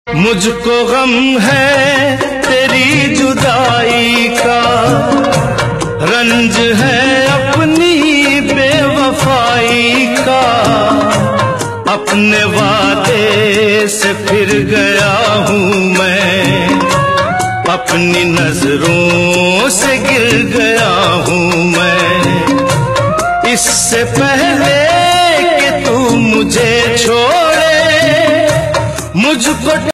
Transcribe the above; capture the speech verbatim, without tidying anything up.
मुझको गम है तेरी जुदाई का, रंज है अपनी बेवफाई का। अपने वादे से फिर गया हूँ मैं, अपनी नजरों से गिर गया हूँ मैं। इससे पहले